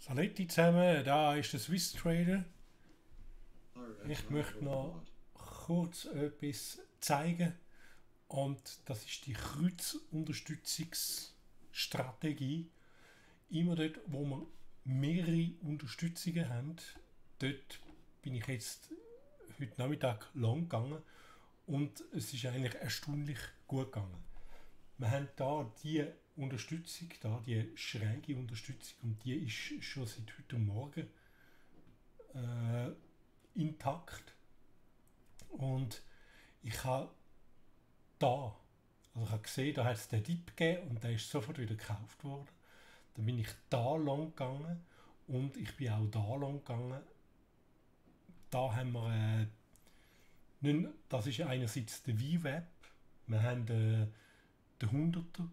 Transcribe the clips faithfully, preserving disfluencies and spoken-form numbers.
Saletti zusammen, da ist der Swiss Trader. Ich möchte noch kurz etwas zeigen und das ist die Kreuzunterstützungsstrategie. Immer dort, wo wir mehrere Unterstützungen haben, dort bin ich jetzt heute Nachmittag lang gegangen und es ist eigentlich erstaunlich gut gegangen. Wir haben da die Unterstützung, da, die schräge Unterstützung, und die ist schon seit heute Morgen äh, intakt. Und ich habe da, also ich habe gesehen, da hat es den Dip gegeben und der ist sofort wieder gekauft worden. Dann bin ich da lang gegangen und ich bin auch da lang gegangen. Da haben wir, äh, nicht, das ist einerseits der V WAP, wir haben äh, den hunderter,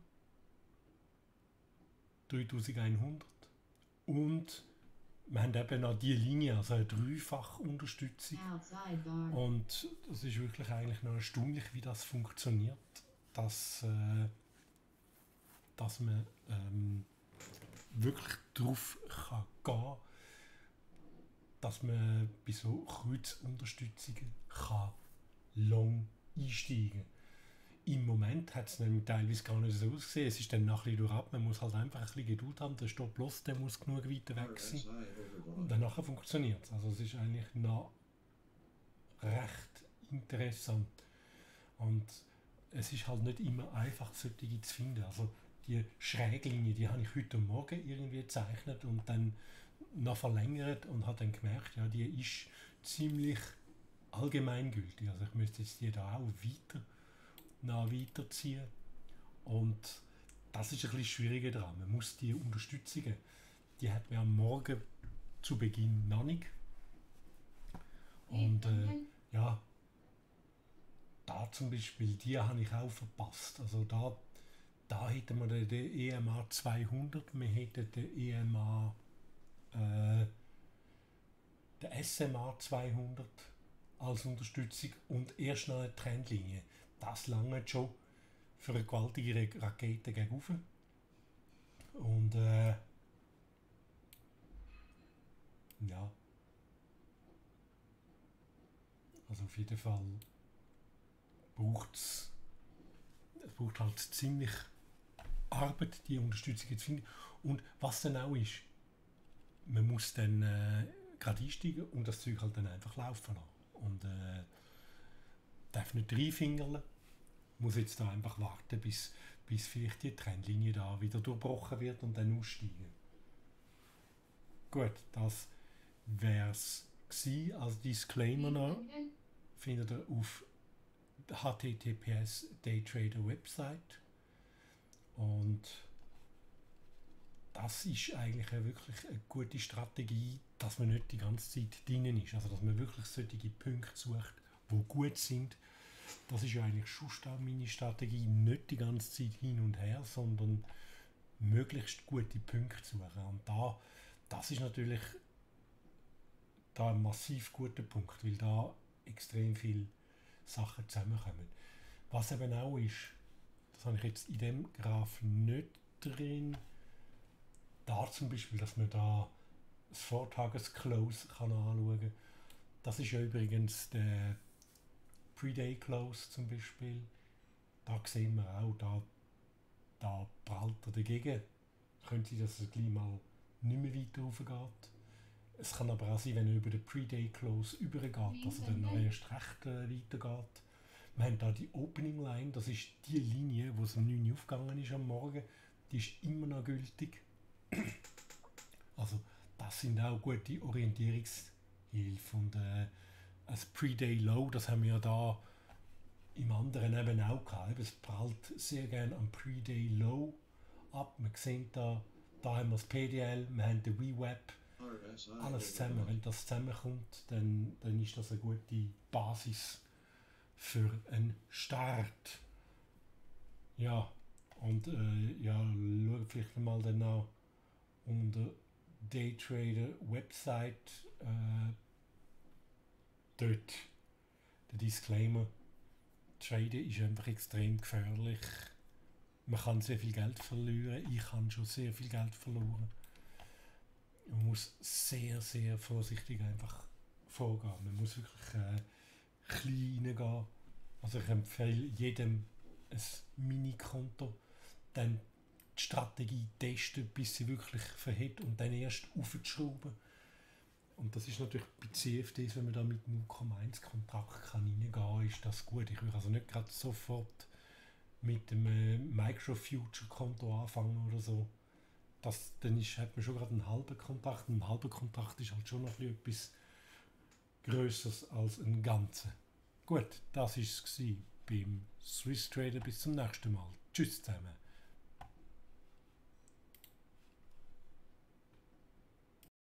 dreitausendeinhundert, und wir haben eben noch die Linie, also eine Dreifach-Unterstützung. Und das ist wirklich eigentlich noch erstaunlich, wie das funktioniert, dass, äh, dass man ähm, wirklich darauf kann gehen kann, dass man bei so Kreuzunterstützungen kann lang einsteigen kann. Im Moment hat es nämlich teilweise gar nicht so ausgesehen. Es ist dann nach ein bisschen durchab. Man muss halt einfach ein bisschen Geduld haben. Der Stop-Loss, der muss genug weiter weg sein. Und danach funktioniert es. Also es ist eigentlich noch recht interessant. Und es ist halt nicht immer einfach, solche zu finden. Also die Schräglinie, die habe ich heute Morgen irgendwie gezeichnet und dann noch verlängert und habe dann gemerkt, ja, die ist ziemlich allgemeingültig. Also ich müsste jetzt die da auch weiter noch weiterziehen. Und das ist ein bisschen schwieriger daran. Man muss die Unterstützungen, die hat man am Morgen zu Beginn noch nicht. Und äh, ja, da zum Beispiel, die habe ich auch verpasst. Also da, da hätten wir den, den E M A zweihundert, wir hätten den E M A, äh, den S M A zweihundert als Unterstützung und erst noch eine Trendlinie. Das lange schon für eine gewaltige Rakete gegen. Und äh, ja, also auf jeden Fall braucht es, es braucht halt ziemlich Arbeit, die Unterstützung zu finden. Und was dann auch ist, man muss dann äh, gerade einsteigen und das Zeug halt dann einfach laufen lassen. Und äh, darf nicht reinfingerlen, muss jetzt da einfach warten, bis, bis vielleicht die Trendlinie da wieder durchbrochen wird und dann aussteigen. Gut, das wäre es gewesen. Als Disclaimer noch findet ihr auf H T T P S Daytrader Website. Und das ist eigentlich eine wirklich eine gute Strategie, dass man nicht die ganze Zeit drinnen ist. Also dass man wirklich solche Punkte sucht, die gut sind. Das ist ja eigentlich schon meine Strategie, nicht die ganze Zeit hin und her, sondern möglichst gute Punkte suchen. Und da, das ist natürlich da ein massiv guter Punkt, weil da extrem viele Sachen zusammenkommen. Was eben auch ist, das habe ich jetzt in dem Graph nicht drin, da zum Beispiel, dass man da das Vortages-Close kann anschauen kann. Das ist ja übrigens der Pre-Day Close zum Beispiel. Da sehen wir auch, da, da prallt er dagegen. Könnte sein, dass es gleich mal nicht mehr weiter raufgeht. Es kann aber auch sein, wenn er über den Pre-Day Close übergeht, dass er dann noch erst recht äh, weitergeht. Wir haben da die Opening Line, das ist die Linie, wo es um neun Uhr aufgegangen ist am Morgen. Die ist immer noch gültig. Also das sind auch gute Orientierungshilfen. Und äh, ein Pre-Day Low, das haben wir ja da im anderen eben auch gehabt. Es prallt sehr gerne am Pre-Day Low ab. Man sieht da, da haben wir das P D L, wir haben den V WAP, alles zusammen. Wenn das zusammenkommt, dann, dann ist das eine gute Basis für einen Start. Ja, und äh, ja, schau vielleicht mal dann auch unter Daytrader Website äh, dort der Disclaimer: Traden ist einfach extrem gefährlich. Man kann sehr viel Geld verlieren. Ich habe schon sehr viel Geld verloren. muss sehr, sehr vorsichtig einfach vorgehen. Man muss wirklich äh, klein reingehen. Also ich empfehle jedem ein Mini-Konto, dann die Strategie testen, bis sie wirklich verhält und dann erst aufzuschrauben. Und das ist natürlich bei C F Ds, wenn man da mit null Komma eins Kontrakt kann reingehen kann, ist das gut. Ich würde also nicht gerade sofort mit dem äh, Micro-Future-Konto anfangen oder so. Das, dann ist, hat man schon gerade einen halben Kontrakt. Ein halber Kontrakt ist halt schon noch ein bisschen etwas Größeres als ein ganzer. Gut, das war es beim Swiss Trader. Bis zum nächsten Mal. Tschüss zusammen.